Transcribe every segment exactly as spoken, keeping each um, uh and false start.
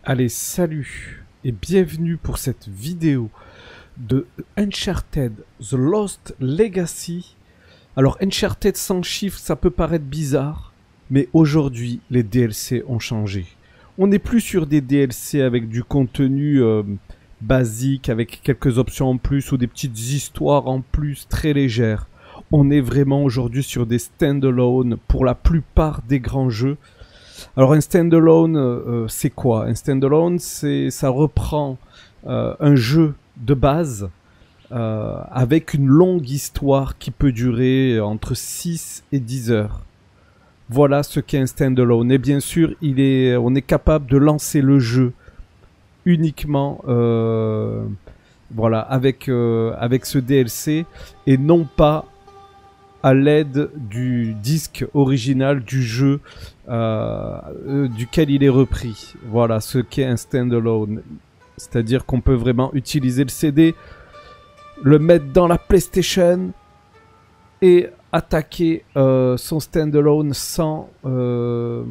Allez, salut et bienvenue pour cette vidéo de Uncharted The Lost Legacy. Alors Uncharted sans chiffres, ça peut paraître bizarre, mais aujourd'hui les D L C ont changé. On n'est plus sur des D L C avec du contenu euh, basique, avec quelques options en plus ou des petites histoires en plus très légères. On est vraiment aujourd'hui sur des stand-alone pour la plupart des grands jeux. Alors un standalone, euh, c'est quoi? Un standalone, c'est ça reprend euh, un jeu de base euh, avec une longue histoire qui peut durer entre six et dix heures. Voilà ce qu'est un standalone. Et bien sûr, il est, on est capable de lancer le jeu uniquement euh, voilà, avec, euh, avec ce D L C et non pas à l'aide du disque original du jeu euh, euh, duquel il est repris. Voilà ce qu'est un standalone. C'est-à-dire qu'on peut vraiment utiliser le C D, le mettre dans la PlayStation et attaquer euh, son standalone sans, euh,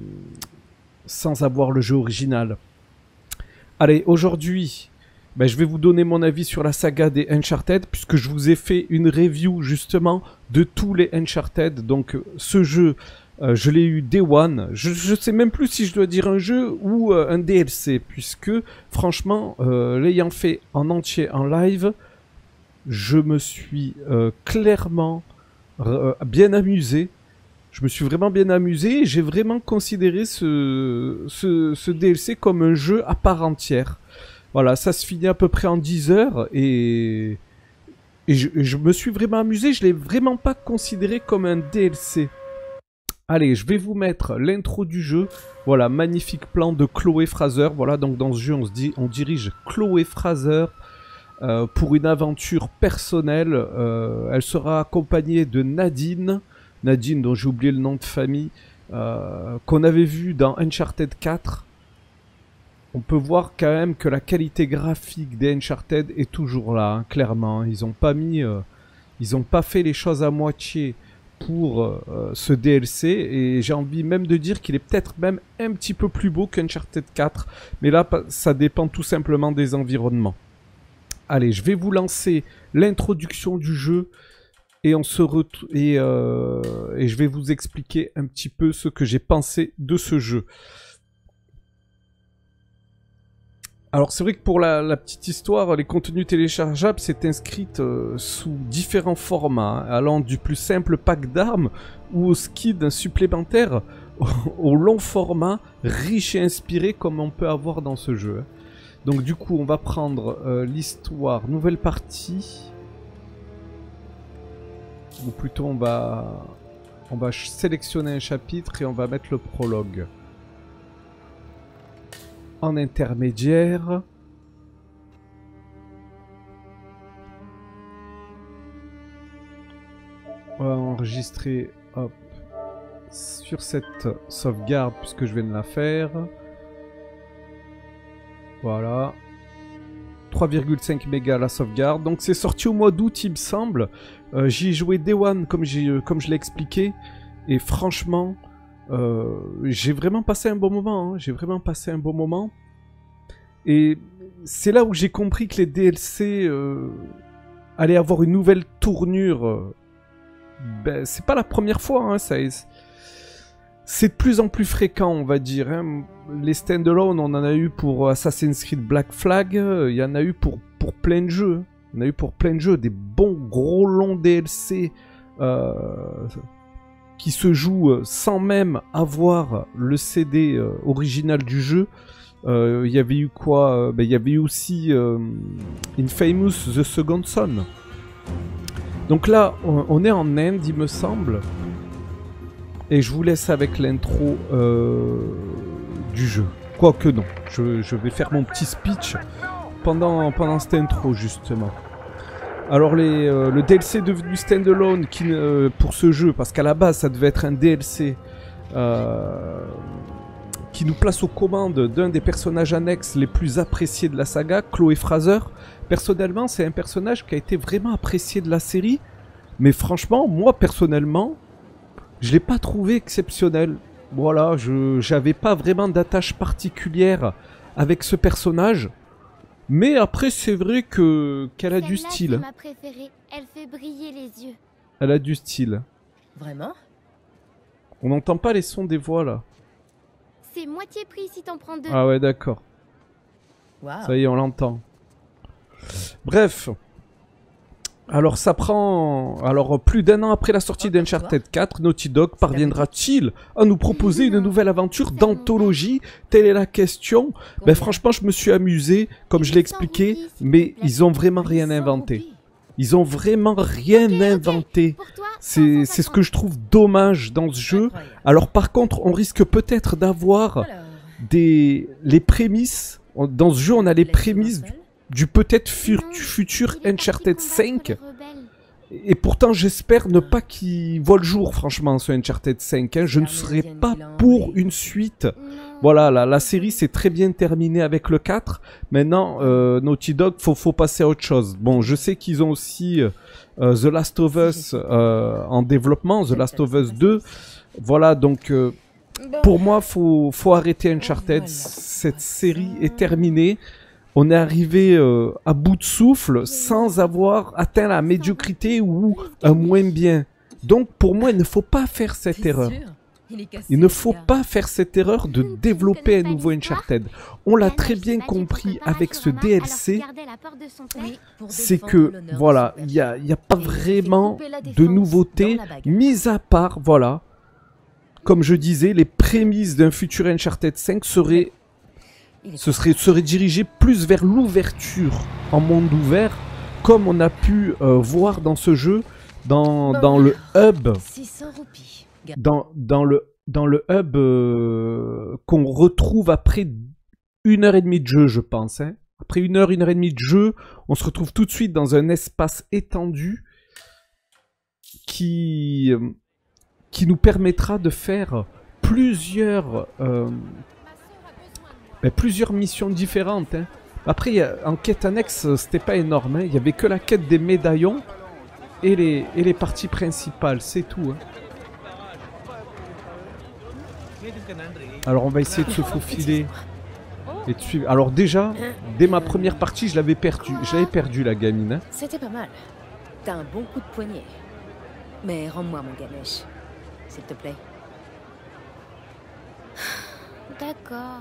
sans avoir le jeu original. Allez, aujourd'hui, ben, je vais vous donner mon avis sur la saga des Uncharted, puisque je vous ai fait une review justement de tous les Uncharted. Donc ce jeu, euh, je l'ai eu Day One. Je ne sais même plus si je dois dire un jeu ou euh, un D L C, puisque franchement, euh, l'ayant fait en entier en live, je me suis euh, clairement euh, bien amusé. Je me suis vraiment bien amusé et j'ai vraiment considéré ce, ce, ce D L C comme un jeu à part entière. Voilà, ça se finit à peu près en dix heures et, et je, je me suis vraiment amusé. Je ne l'ai vraiment pas considéré comme un D L C. Allez, je vais vous mettre l'intro du jeu. Voilà, magnifique plan de Chloé Fraser. Voilà, donc dans ce jeu, on, se dit, on dirige Chloé Fraser euh, pour une aventure personnelle. Euh, elle sera accompagnée de Nadine. Nadine, dont j'ai oublié le nom de famille, euh, qu'on avait vu dans Uncharted quatre. On peut voir quand même que la qualité graphique des Uncharted est toujours là, hein, clairement. Ils n'ont pas mis, euh, ils ont pas fait les choses à moitié pour euh, ce D L C. Et j'ai envie même de dire qu'il est peut-être même un petit peu plus beau qu'Uncharted quatre. Mais là, ça dépend tout simplement des environnements. Allez, je vais vous lancer l'introduction du jeu. Et, on se ret- et, euh, et je vais vous expliquer un petit peu ce que j'ai pensé de ce jeu. Alors c'est vrai que pour la, la petite histoire, les contenus téléchargeables s'est inscrit euh, sous différents formats, hein, allant du plus simple pack d'armes ou au skid supplémentaire au, au long format, riche et inspiré comme on peut avoir dans ce jeu. Hein. Donc du coup on va prendre euh, l'histoire, nouvelle partie, ou plutôt on va, on va sélectionner un chapitre et on va mettre le prologue. En intermédiaire. On va enregistrer hop, sur cette sauvegarde puisque je viens de la faire. Voilà. trois virgule cinq mégas la sauvegarde. Donc c'est sorti au mois d'août il me semble. Euh, J'y ai joué Day One comme, comme je l'ai expliqué. Et franchement... Euh, j'ai vraiment passé un bon moment, hein. J'ai vraiment passé un bon moment. Et c'est là où j'ai compris que les D L C euh, allaient avoir une nouvelle tournure. Ben, c'est pas la première fois, hein, ça est... c'est de plus en plus fréquent, on va dire. Hein. Les stand-alone, on en a eu pour Assassin's Creed Black Flag, il y en a eu pour, pour plein de jeux. On a eu pour plein de jeux des bons gros longs D L C euh, qui se jouent sans même avoir le C D euh, original du jeu. Il euh, y avait eu quoi euh, ben, y avait eu aussi euh, Infamous The Second Son. Donc là, on, on est en Inde, il me semble. Et je vous laisse avec l'intro euh, du jeu. Quoique non, je, je vais faire mon petit speech pendant, pendant cette intro, justement. Alors les, euh, le D L C devenu standalone qui, euh, pour ce jeu, parce qu'à la base ça devait être un D L C euh, qui nous place aux commandes d'un des personnages annexes les plus appréciés de la saga, Chloé Fraser. Personnellement, c'est un personnage qui a été vraiment apprécié de la série, mais franchement, moi personnellement, je l'ai pas trouvé exceptionnel. Voilà, je j'avais pas vraiment d'attache particulière avec ce personnage. Mais après, c'est vrai que qu'elle a du Celle-là, style. c'est ma préférée. Elle fait briller les yeux. Elle a du style. Vraiment? On n'entend pas les sons des voix là. C'est moitié prix si t'en prends deux. Ah ouais, d'accord. Waouh. Ça y est, on l'entend. Bref. Alors ça prend... Alors plus d'un an après la sortie d'Uncharted quatre, Naughty Dog parviendra-t-il à nous proposer une nouvelle aventure d'anthologie? Telle est la question. Ben franchement, je me suis amusé, comme je l'ai expliqué, mais ils ont vraiment rien inventé. Ils ont vraiment rien inventé. C'est c'est ce que je trouve dommage dans ce jeu. Alors par contre, on risque peut-être d'avoir Alors, des les prémices. Dans ce jeu, on a les prémices du, du peut-être fu- futur Uncharted cinq. Et pourtant, j'espère ne pas qu'il voit le jour, franchement, ce Uncharted cinq. Hein. Je ne serais pas pour une suite. Voilà, la, la série s'est très bien terminée avec le quatre. Maintenant, euh, Naughty Dog, faut, faut passer à autre chose. Bon, je sais qu'ils ont aussi euh, The Last of Us euh, en développement, The Last of Us deux. Voilà, donc euh, pour moi, faut, faut arrêter Uncharted. Cette série est terminée. On est arrivé euh, à bout de souffle sans avoir atteint la médiocrité ou un moins bien. Donc pour moi, il ne faut pas faire cette t'es erreur. sûr? Il est cassé, Il ne le faut gars. pas faire cette erreur de Vous ne développer un connaissez pas nouveau l'histoire? Uncharted. On l'a Anna très qui bien s'est battue compris contre avec ce Barack D L Obama C, alors qu'il gardait la porte de son père. Oui, pour c'est défendre que l'honneur de voilà, son il n'y a, il y a pas Et il fait vraiment couper la de défense nouveautés, dans la bagarre. mis à part, voilà, comme je disais, les prémices d'un futur Uncharted cinq seraient, Il est ce serait, seraient dirigées plus vers l'ouverture en monde ouvert, comme on a pu euh, voir dans ce jeu, dans, Bon, dans le hub. six cents roupies. Gars. dans, dans le, dans le hub euh, qu'on retrouve après une heure et demie de jeu, je pense. Hein. Après une heure, une heure et demie de jeu, on se retrouve tout de suite dans un espace étendu qui, euh, qui nous permettra de faire plusieurs, euh, ben, plusieurs missions différentes. Hein. Après, il y a- en quête annexe, c'était pas énorme. Hein. Il y avait que la quête des médaillons et les, et les parties principales, c'est tout. Hein. Alors on va essayer de se faufiler et de suivre. Alors déjà, dès ma première partie, je l'avais perdu. Je l'avais perdu la gamine. Hein. C'était pas mal. T'as un bon coup de poignet. Mais rends-moi mon Ganesh, s'il te plaît. D'accord.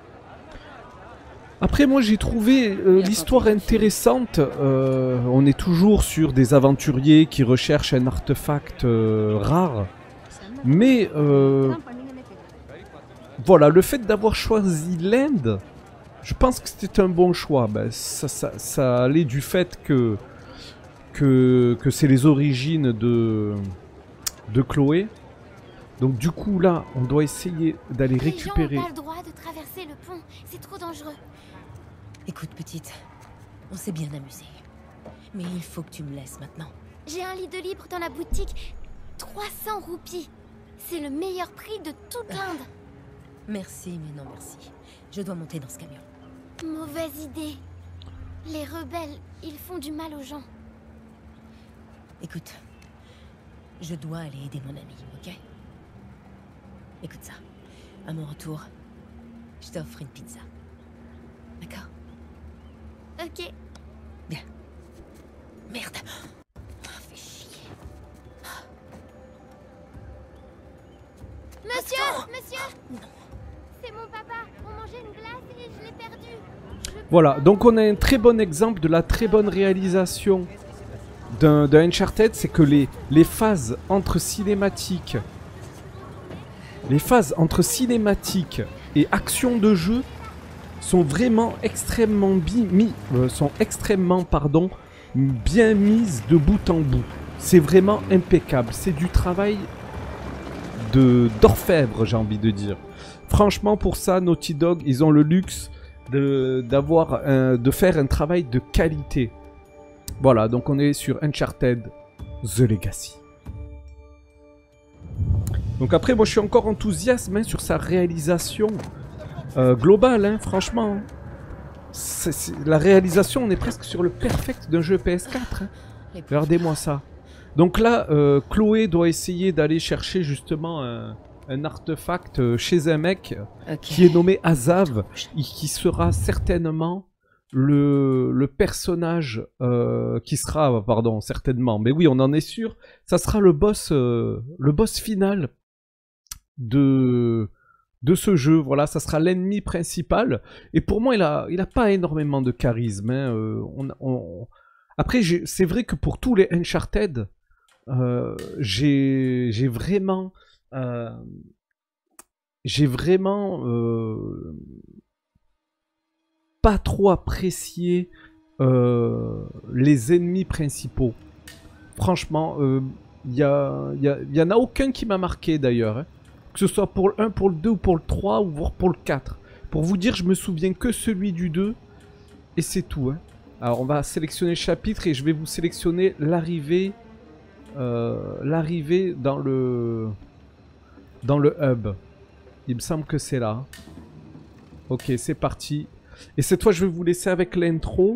Après moi j'ai trouvé euh, l'histoire intéressante. Euh, on est toujours sur des aventuriers qui recherchent un artefact euh, rare. Mais euh, voilà, le fait d'avoir choisi l'Inde, je pense que c'était un bon choix. Ben, ça, ça, ça allait du fait que, que, que c'est les origines de, de Chloé. Donc du coup là, on doit essayer d'aller Les gens récupérer... n'ont pas le droit de traverser le pont. C'est trop dangereux. Écoute, petite, on s'est bien amusé. Mais il faut que tu me laisses maintenant. J'ai un lit de libre dans la boutique. trois cents roupies. C'est le meilleur prix de toute l'Inde. Merci, mais non merci. Je dois monter dans ce camion. Mauvaise idée. Les rebelles, ils font du mal aux gens. Écoute, je dois aller aider mon ami, ok? Écoute ça. À mon retour, je t'offre une pizza. D'accord? Ok. Bien. Merde. Ah, fais chier. Monsieur, monsieur, Non. c'est mon papa. On mangeait une glace et je l'ai perdu. Voilà, donc on a un très bon exemple de la très bonne réalisation d'un d'un Uncharted, c'est que les, les phases entre cinématiques, les phases entre cinématiques et action de jeu sont vraiment extrêmement bi- mis, euh, sont extrêmement pardon, bien mises de bout en bout. C'est vraiment impeccable, c'est du travail de d'orfèvre, j'ai envie de dire. Franchement, pour ça, Naughty Dog, ils ont le luxe de d'avoir un- de faire un travail de qualité. Voilà, donc on est sur Uncharted The Legacy. Donc après, moi je suis encore enthousiaste hein, sur sa réalisation euh, globale, hein, franchement. C'est- c'est- la réalisation, on est presque sur le perfect d'un jeu P S quatre. Hein. Les pauvres. Regardez-moi ça. Donc là, euh, Chloé doit essayer d'aller chercher justement un, un artefact euh, chez un mec Ok. qui est nommé Azav, et qui sera certainement le, le personnage euh, qui sera, pardon, certainement, mais oui, on en est sûr, ça sera le boss, euh, le boss final de, de ce jeu. Voilà, ça sera l'ennemi principal. Et pour moi, il a, il a pas énormément de charisme. Hein. Euh, on, on... Après, c'est vrai que pour tous les Uncharted, euh, j'ai j'ai vraiment, euh, j'ai vraiment euh, pas trop apprécié euh, les ennemis principaux. Franchement, il euh, y, a, y, a, y en a aucun qui m'a marqué d'ailleurs. Hein. Que ce soit pour le un, pour le deux, ou pour le trois, ou voire pour le quatre. Pour vous dire, je me souviens que celui du deux. Et c'est tout. Hein. Alors on va sélectionner le chapitre et je vais vous sélectionner l'arrivée euh, l'arrivée dans le dans le hub. Il me semble que c'est là. Ok, c'est parti. Et cette fois, je vais vous laisser avec l'intro.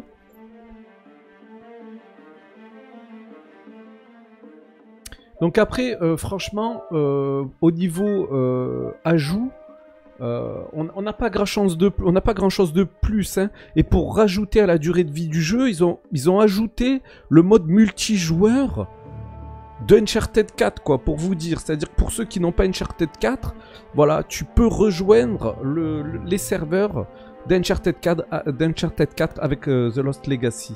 Donc après, euh, franchement, euh, au niveau euh, ajout, euh, on n'a pas grand chose de, on n'a pas grand chose de plus. Hein. Et pour rajouter à la durée de vie du jeu, ils ont, ils ont ajouté le mode multijoueur de Uncharted quatre, quoi, pour vous dire. C'est-à-dire que pour ceux qui n'ont pas Uncharted quatre, voilà, tu peux rejoindre le, le, les serveurs d'Uncharted quatre, d'Uncharted quatre avec euh, The Lost Legacy.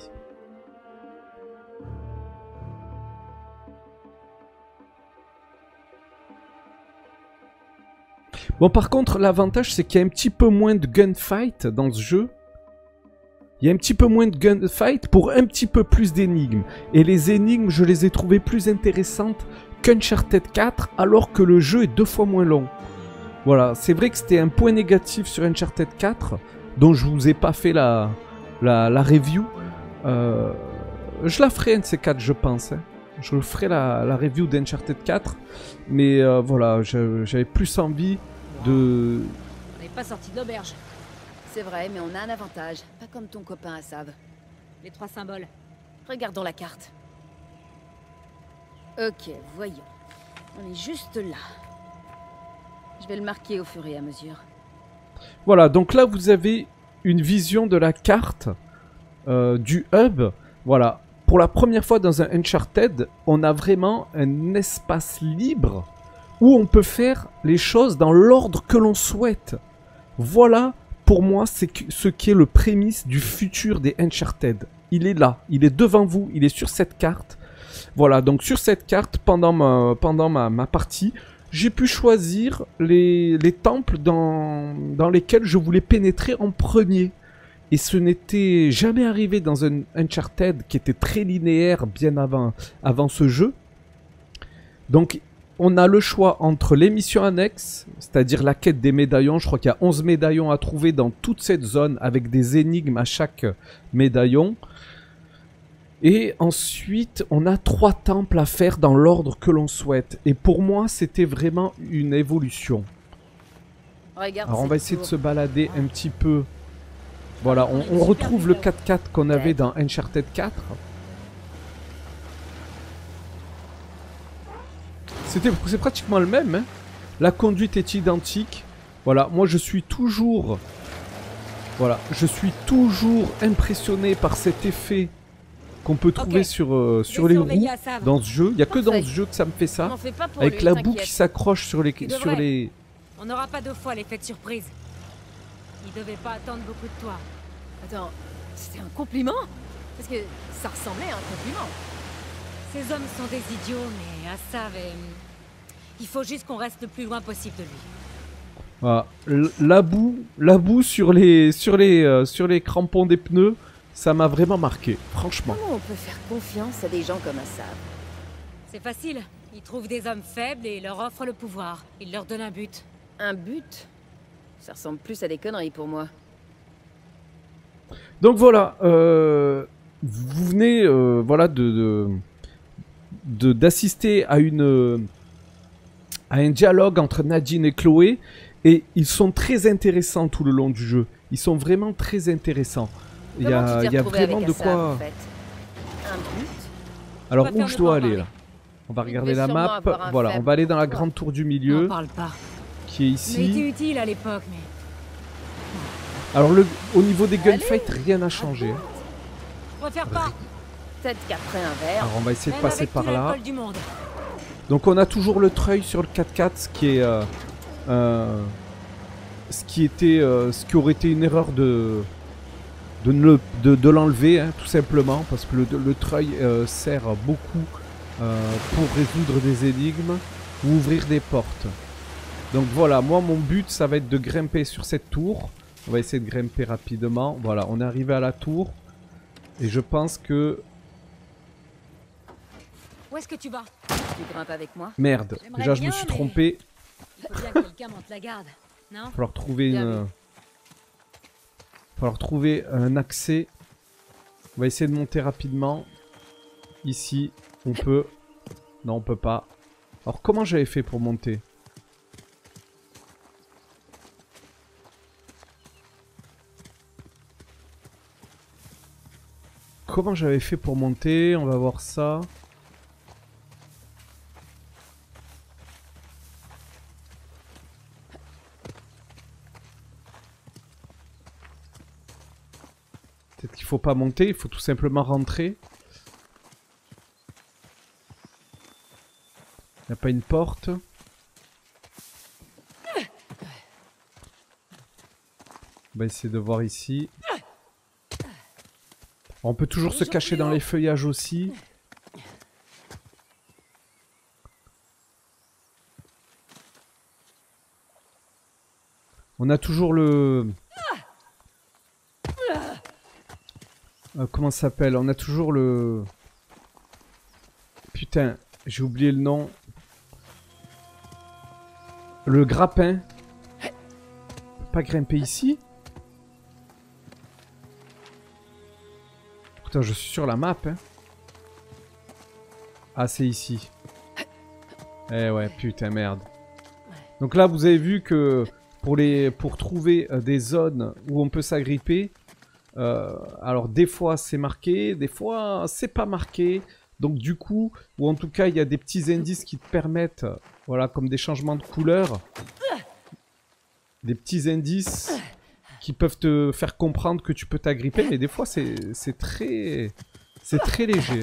Bon, par contre, l'avantage, c'est qu'il y a un petit peu moins de gunfight dans ce jeu. Il y a un petit peu moins de gunfight pour un petit peu plus d'énigmes. Et les énigmes, je les ai trouvées plus intéressantes qu'Uncharted quatre, alors que le jeu est deux fois moins long. Voilà, c'est vrai que c'était un point négatif sur Uncharted quatre, dont je vous ai pas fait la, la, la review. Euh, je la ferai un de ces quatre, je pense. Hein. Je ferai la, la review d'Uncharted quatre. Mais euh, voilà, j'avais plus envie de... On n'est pas sorti de l'auberge. C'est vrai, mais on a un avantage. Pas comme ton copain Asav. Les trois symboles. Regardons la carte. Ok, voyons. On est juste là. Je vais le marquer au fur et à mesure. Voilà, donc là vous avez une vision de la carte euh, du hub. Voilà, pour la première fois dans un Uncharted, on a vraiment un espace libre où on peut faire les choses dans l'ordre que l'on souhaite. Voilà, pour moi, c'est ce qui est le prémisse du futur des Uncharted. Il est là, il est devant vous, il est sur cette carte. Voilà, donc sur cette carte, pendant ma, pendant ma, ma partie, j'ai pu choisir les, les temples dans, dans lesquels je voulais pénétrer en premier. Et ce n'était jamais arrivé dans un Uncharted qui était très linéaire bien avant, avant ce jeu. Donc, on a le choix entre les missions annexes, c'est-à-dire la quête des médaillons. Je crois qu'il y a onze médaillons à trouver dans toute cette zone avec des énigmes à chaque médaillon. Et ensuite, on a trois temples à faire dans l'ordre que l'on souhaite. Et pour moi, c'était vraiment une évolution. Regarde. Alors, on va essayer de se balader un petit peu. Voilà, on, on retrouve le quatre quatre qu'on avait dans Uncharted quatre. C'est pratiquement le même. Hein. La conduite est identique. Voilà, moi je suis toujours... Voilà, je suis toujours impressionné par cet effet qu'on peut trouver okay. sur, euh, sur les roues dans ce jeu. Il n'y a que dans ce jeu que ça me fait ça. Fait avec lui, la boue qui s'accroche sur les... Sur les... On n'aura pas deux fois l'effet de surprise. Il devait pas attendre beaucoup de toi. Attends, c'était un compliment? Parce que ça ressemblait à un compliment. Ces hommes sont des idiots, mais Asav est... Il faut juste qu'on reste le plus loin possible de lui. Voilà. La boue, la boue sur les, sur les, euh, sur les crampons des pneus, ça m'a vraiment marqué, franchement. Comment on peut faire confiance à des gens comme Asav? C'est facile. Ils trouvent des hommes faibles et leur offrent le pouvoir. Ils leur donnent un but. Un but? Ça ressemble plus à des conneries pour moi. Donc voilà, euh, vous venez, euh, voilà, de... de d'assister à une à un dialogue entre Nadine et Chloé et ils sont très intéressants tout le long du jeu. Ils sont vraiment très intéressants. Il y a, il y a vraiment de quoi... En fait, un but? Alors où je dois aller là? On va Il regarder devait la sûrement map. avoir un Voilà, on faible va aller dans la pour toi. grande tour du N'en milieu, parle pas. qui est Mais ici. était utile à l'époque, mais... Alors, le, au niveau des Allez. gunfights, rien n'a changé. hein. Je préfère pas. Peut-être qu'après un verre... Alors, on va essayer de Même passer avec par tout là. l'alcool du monde. Donc, on a toujours le treuil sur le quatre quatre, ce qui est... euh, euh, ce qui était... euh, ce qui aurait été une erreur de... de, ne le- de, de l'enlever, hein, tout simplement, parce que le, le treuil euh, sert beaucoup euh, pour résoudre des énigmes ou ouvrir des portes. Donc voilà, moi mon but ça va être de grimper sur cette tour. On va essayer de grimper rapidement. Voilà, on est arrivé à la tour. Et je pense que... Où est-ce que tu vas? Tu grimpes avec moi? Merde, J'aimerais déjà je me bien, suis mais- trompé. Faut bien que quelqu'un monte la garde, non? Il va falloir trouver Bien une... vu. Il va falloir trouver un accès. On va essayer de monter rapidement. Ici, on peut... Non, on peut pas. Alors comment j'avais fait pour monter? Comment j'avais fait pour monter? On va voir ça. Peut-être qu'il faut pas monter, il faut tout simplement rentrer. Il n'y a pas une porte. On va essayer de voir ici. On peut toujours se cacher dans les feuillages aussi. On a toujours le... Euh, comment ça s'appelle? On a toujours le... Putain, j'ai oublié le nom. Le grappin. On peut pas grimper ici? Putain, je suis sur la map. Hein. Ah, c'est ici. Eh ouais, putain, merde. Donc là, vous avez vu que pour, les, pour trouver euh, des zones où on peut s'agripper, euh, alors des fois c'est marqué, des fois c'est pas marqué. Donc du coup, ou en tout cas, il y a des petits indices qui te permettent, voilà, comme des changements de couleur. Des petits indices qui peuvent te faire comprendre que tu peux t'agripper, mais des fois c'est c'est très c'est très léger.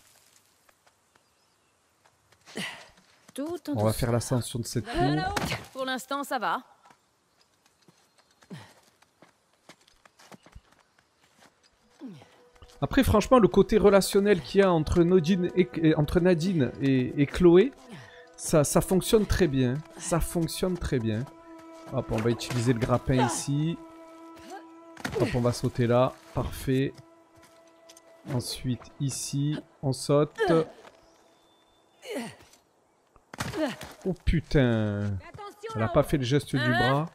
Tout en On va faire l'ascension de cette tour. douceur. Pour l'instant, ça va. Après, franchement, le côté relationnel qu'il y a entre Nadine et, et- entre Nadine et, et Chloé, ça, ça fonctionne très bien. Ça fonctionne très bien. Hop, on va utiliser le grappin ici. Hop, on va sauter là. Parfait. Ensuite, ici, on saute. Oh putain. Attention Elle a pas fait le geste du bras.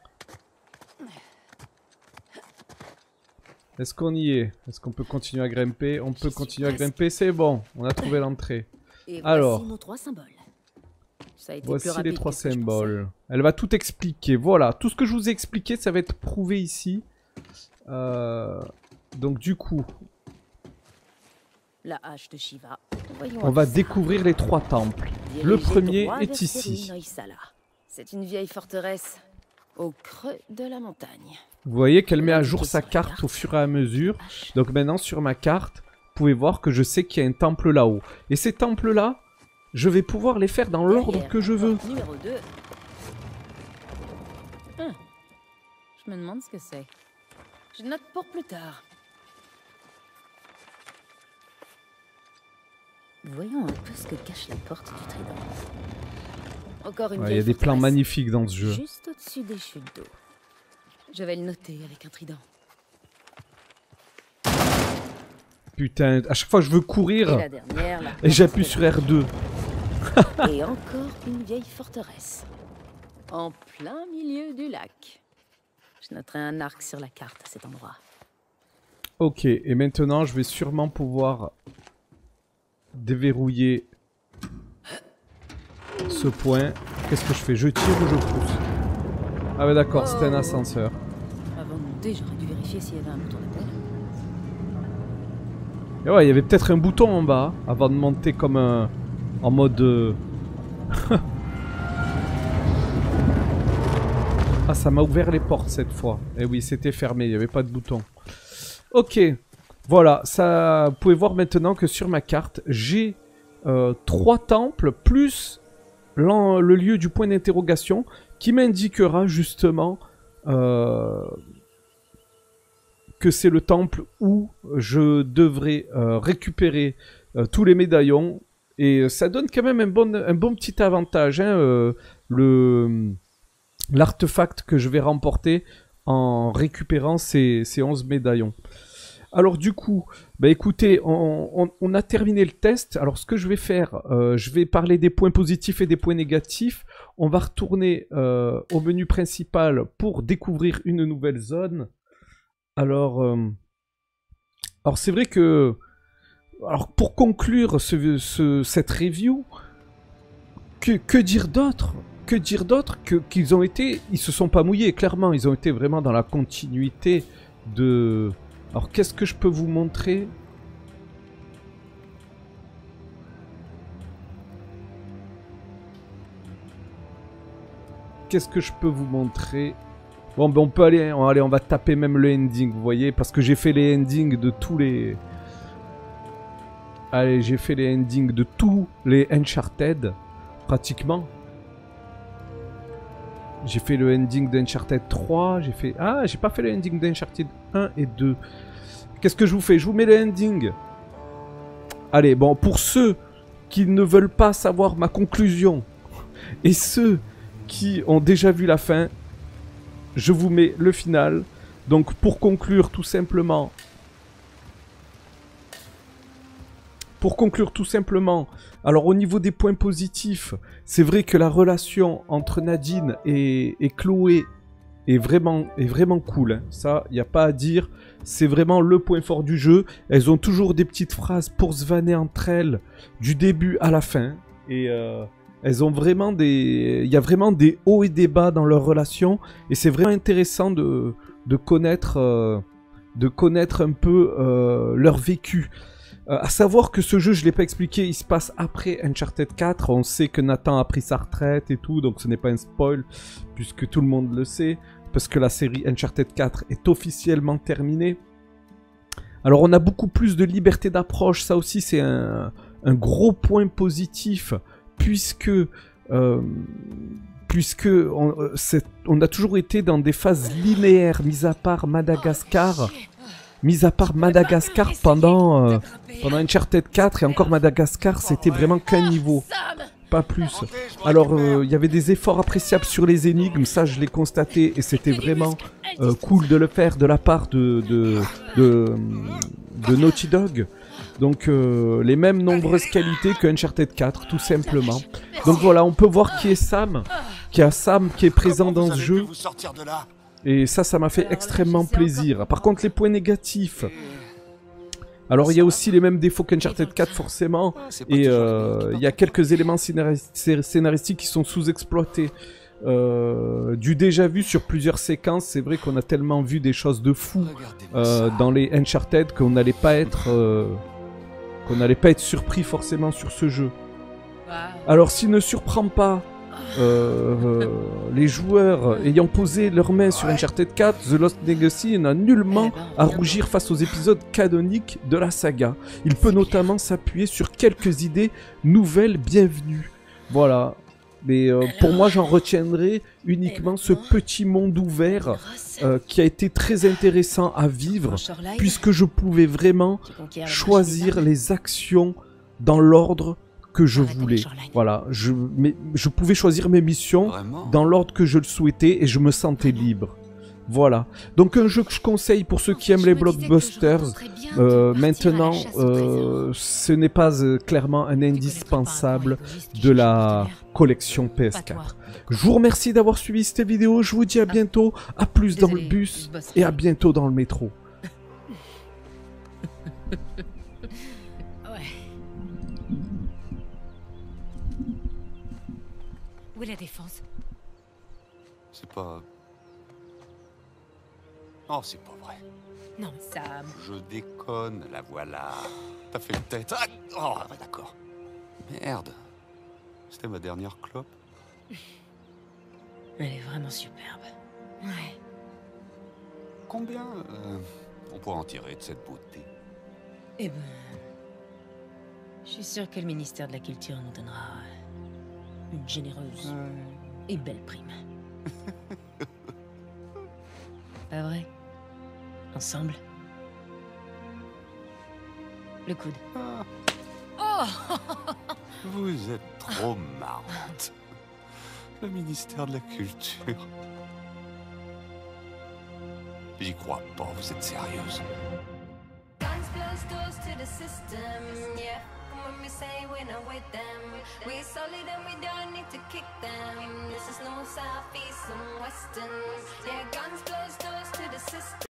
Est-ce qu'on y est? Est-ce qu'on peut continuer à grimper? On peut continuer à grimper, c'est bon. On a trouvé l'entrée. Et Alors. voici nos trois symboles. Ça a été plus Voici rapide les trois que ce que je symboles. Elle va tout expliquer. Voilà, tout ce que je vous ai expliqué, ça va être prouvé ici. Euh, Donc du coup, pensais. La hache de Shiva. Voyons on un va peu ça. découvrir les trois temples. Dirigez Le premier droit est vers ici. Serinoisala. C'est une vieille forteresse au creux de la montagne. Vous voyez qu'elle met à Indiqué jour sa sur la carte carte. au fur et à mesure. Hache. Donc maintenant sur ma carte, vous pouvez voir que je sais qu'il y a un temple là-haut. Et ces temples-là, je vais pouvoir les faire dans l'ordre Derrière, que je veux. porte Numéro deux. Hum. Je me demande ce que c'est. Je note pour plus tard. Voyons un peu ce que cache la porte du trident. Encore une Ouais, il y a vieille des plans forteresse, magnifiques dans ce jeu. juste au-dessus des chutes d'eau. Je vais le noter avec un trident. Putain, à chaque fois que je veux Et courir, la dernière, la et j'appuie porte sur R deux. Et encore une vieille forteresse. En plein milieu du lac. Je noterai un arc sur la carte à cet endroit. Ok, et maintenant je vais sûrement pouvoir déverrouiller ce point. Qu'est-ce que je fais? Je tire ou je pousse? Ah ouais d'accord, c'était un ascenseur. Avant de monter, j'aurais dû vérifier s'il y avait un bouton d'appel. Et ouais, il y avait peut-être un bouton en bas avant de monter comme un En mode... Euh... ah, ça m'a ouvert les portes cette fois. Eh oui, c'était fermé, il n'y avait pas de bouton. Ok, voilà, ça, vous pouvez voir maintenant que sur ma carte, j'ai euh, trois temples plus le lieu du point d'interrogation qui m'indiquera justement euh, que c'est le temple où je devrais euh, récupérer euh, tous les médaillons. Et ça donne quand même un bon, un bon petit avantage, hein, euh, le l'artefact que je vais remporter en récupérant ces, ces onze médaillons. Alors du coup, bah écoutez, on, on, on a terminé le test. Alors ce que je vais faire, euh, je vais parler des points positifs et des points négatifs. On va retourner euh, au menu principal pour découvrir une nouvelle zone. Alors, euh, alors c'est vrai que, alors pour conclure ce, ce, cette review, que, que dire d'autre ? Que dire d'autre que qu'ils ont été, ils se sont pas mouillés, clairement, ils ont été vraiment dans la continuité de... Alors qu'est-ce que je peux vous montrer? Qu'est-ce que je peux vous montrer? Bon, ben on peut aller, on, allez, on va taper même le ending, vous voyez, parce que j'ai fait les endings de tous les... Allez, j'ai fait les endings de tous les Uncharted, pratiquement. J'ai fait le ending d'Uncharted trois, j'ai fait... Ah, j'ai pas fait le ending d'Uncharted un et deux. Qu'est-ce que je vous fais? Je vous mets le ending. Allez, bon, pour ceux qui ne veulent pas savoir ma conclusion, et ceux qui ont déjà vu la fin, je vous mets le final. Donc, pour conclure tout simplement... Pour conclure tout simplement, alors au niveau des points positifs, c'est vrai que la relation entre Nadine et, et Chloé est vraiment, est vraiment cool. Hein. Ça, il n'y a pas à dire. C'est vraiment le point fort du jeu. Elles ont toujours des petites phrases pour se vanner entre elles, du début à la fin. Et euh, elles ont vraiment des... Il y a vraiment des hauts et des bas dans leur relation. Et c'est vraiment intéressant de, de, connaître, euh, de connaître un peu euh, leur vécu. Euh, à savoir que ce jeu, je ne l'ai pas expliqué, il se passe après Uncharted quatre. On sait que Nathan a pris sa retraite et tout, donc ce n'est pas un spoil, puisque tout le monde le sait, parce que la série Uncharted quatre est officiellement terminée. Alors on a beaucoup plus de liberté d'approche, ça aussi c'est un, un gros point positif, puisque... Euh, puisque on, on a toujours été dans des phases linéaires, mis à part Madagascar... Mis à part Madagascar pendant, euh, pendant Uncharted quatre, et encore Madagascar, c'était vraiment qu'un niveau, pas plus. Alors, il euh, y avait des efforts appréciables sur les énigmes, ça je l'ai constaté, et c'était vraiment euh, cool de le faire de la part de, de, de, de Naughty Dog. Donc, euh, les mêmes nombreuses qualités que Uncharted quatre, tout simplement. Donc voilà, on peut voir qui est Sam, qui y a Sam qui est présent dans ce jeu. Et ça, ça m'a fait extrêmement plaisir. Par contre, les points négatifs... Alors, il y a aussi les mêmes défauts qu'Uncharted quatre, forcément. Et euh, il y a quelques éléments scénaristiques qui sont sous-exploités. Euh, du déjà vu sur plusieurs séquences. C'est vrai qu'on a tellement vu des choses de fou euh, dans les Uncharted qu'on n'allait pas être... Euh, qu'on n'allait pas être surpris forcément sur ce jeu. Alors, s'il ne surprend pas... Euh, euh, les joueurs ayant posé leurs mains sur Uncharted quatre, The Lost Legacy n'a nullement à rougir face aux épisodes canoniques de la saga. Il peut notamment s'appuyer sur quelques idées nouvelles bienvenues. Voilà. Mais euh, pour moi, j'en retiendrai uniquement ce petit monde ouvert euh, qui a été très intéressant à vivre, puisque je pouvais vraiment choisir les actions dans l'ordre que je voulais. Voilà, je, mais, je pouvais choisir mes missions Vraiment dans l'ordre que je le souhaitais et je me sentais libre. Voilà. Donc un jeu que je conseille pour ceux qui aiment les blockbusters. Euh, maintenant, euh, ce n'est pas euh, clairement un indispensable de la collection P S quatre. Je vous remercie d'avoir suivi cette vidéo. Je vous dis à bientôt, à plus dans le bus et à bientôt dans le métro. Où est la défense? C'est pas... Oh, c'est pas vrai. Non, mais Sam... Je déconne, la voilà. T'as fait une tête. Ah oh, d'accord. Merde. C'était ma dernière clope. Elle est vraiment superbe. Ouais. Combien euh, on pourrait en tirer de cette beauté? Eh ben... Je suis sûr que le ministère de la Culture nous donnera une généreuse Ouais. et belle prime. Pas vrai? Ensemble? Le coude. Ah, Oh! vous êtes trop marrante. Le ministère de la Culture. J'y crois pas, vous êtes sérieuse. Guns close doors to the system, yeah. When we say we're not with them, we're solid and we don't need to kick them. This is no southeast and western, yeah. Guns close doors to the system.